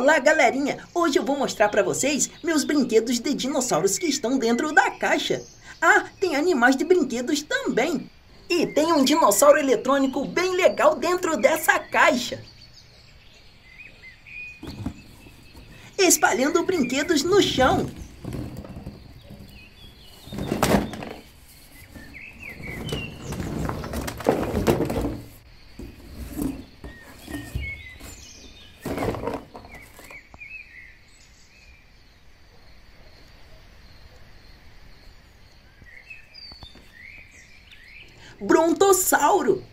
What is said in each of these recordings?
Olá, galerinha! Hoje eu vou mostrar pra vocês meus brinquedos de dinossauros que estão dentro da caixa. Ah, tem animais de brinquedos também. E tem um dinossauro eletrônico bem legal dentro dessa caixa. Espalhando brinquedos no chão. Brontossauro.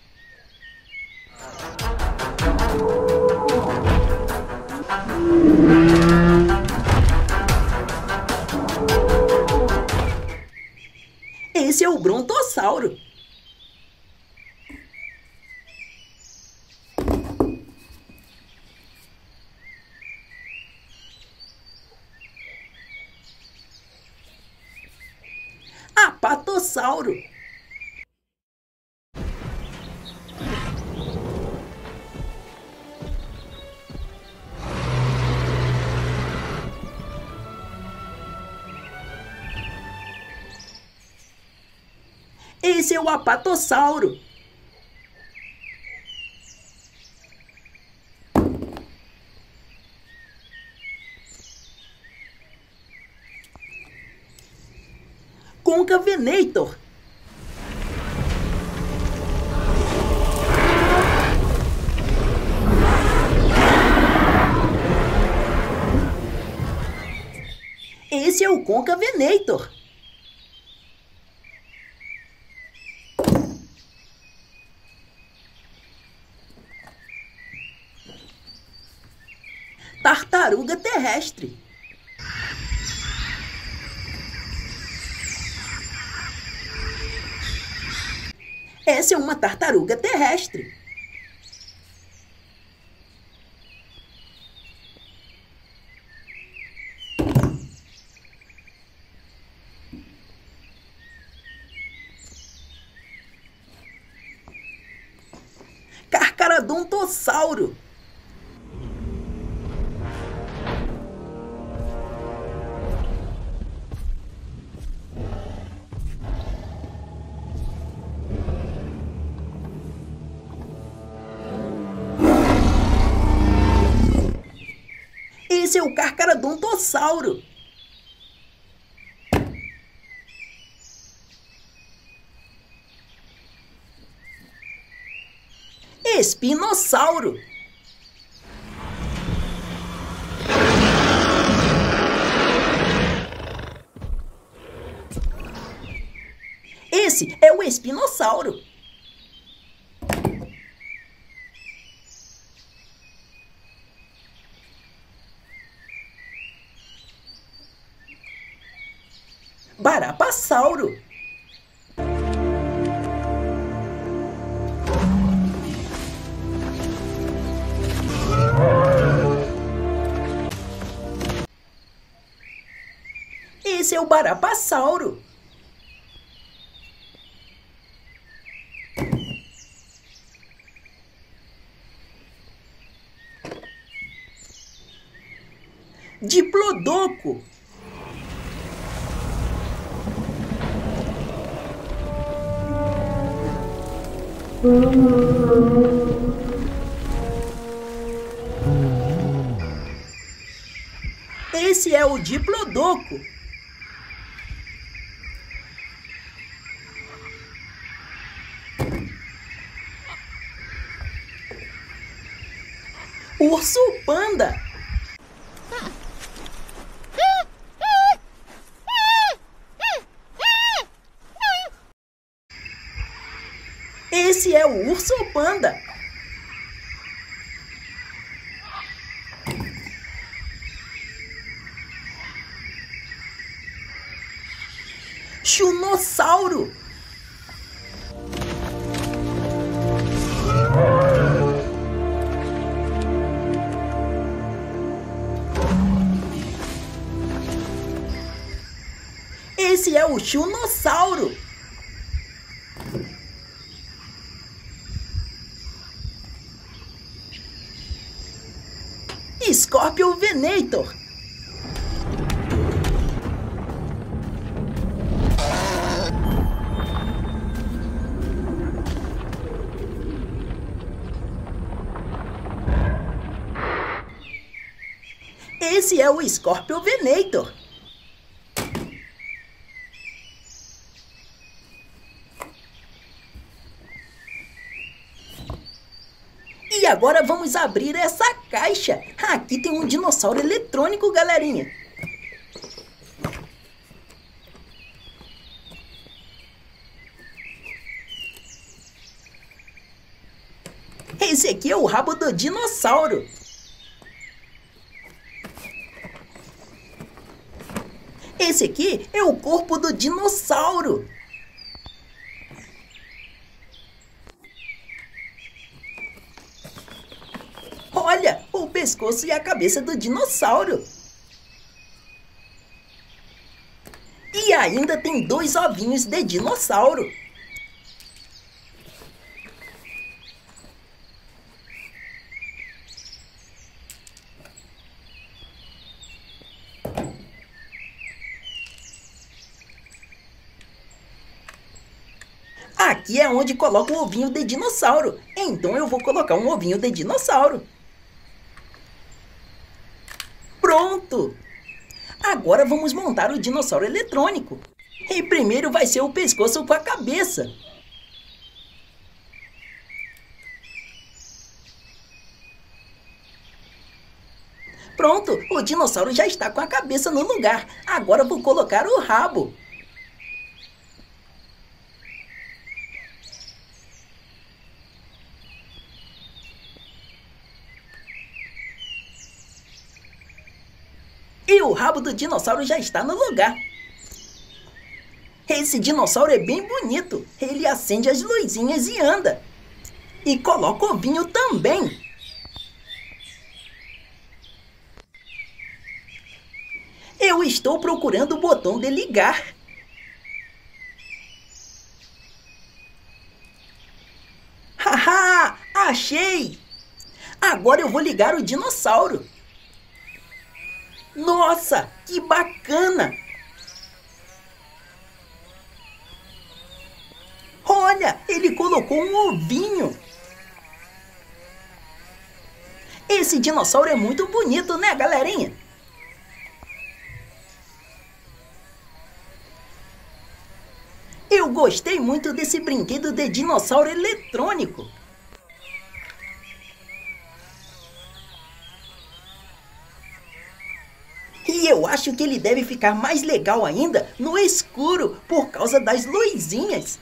Esse é o Brontossauro. Apatossauro. Esse é o Apatossauro. Concavenator. Esse é o Concavenator. Tartaruga terrestre. Essa é uma tartaruga terrestre. Carcaradontossauro. Esse é o Carcaradontossauro. Espinossauro. Esse é o Espinossauro. Barapassauro. Esse é o Barapassauro. Diplodoco. Esse é o Diplodoco. Urso panda. Esse é o urso panda. Chunossauro. Esse é o Chunossauro. Scorpio Venator. Esse é o Scorpio Venator. E agora vamos abrir essa caixa. Aqui tem um dinossauro eletrônico, galerinha. Esse aqui é o rabo do dinossauro. Esse aqui é o corpo do dinossauro. Olha, o pescoço e a cabeça do dinossauro. E ainda tem 2 ovinhos de dinossauro. Aqui é onde coloca o ovinho de dinossauro. Então eu vou colocar um ovinho de dinossauro. Pronto! Agora vamos montar o dinossauro eletrônico. E primeiro vai ser o pescoço com a cabeça. Pronto, o dinossauro já está com a cabeça no lugar. Agora vou colocar o rabo. E o rabo do dinossauro já está no lugar. Esse dinossauro é bem bonito. Ele acende as luzinhas e anda. E coloca o ovinho também. Eu estou procurando o botão de ligar. Haha! Achei! Agora eu vou ligar o dinossauro. Nossa, que bacana! Olha, ele colocou um ovinho. Esse dinossauro é muito bonito, né, galerinha? Eu gostei muito desse brinquedo de dinossauro eletrônico. E eu acho que ele deve ficar mais legal ainda no escuro, por causa das luzinhas.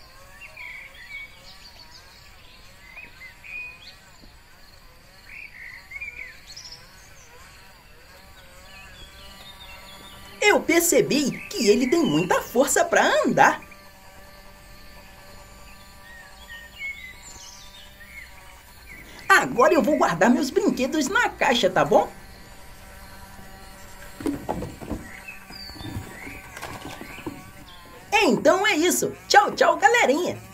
Eu percebi que ele tem muita força para andar. Agora eu vou guardar meus brinquedos na caixa, tá bom? Então é isso. Tchau, tchau, galerinha.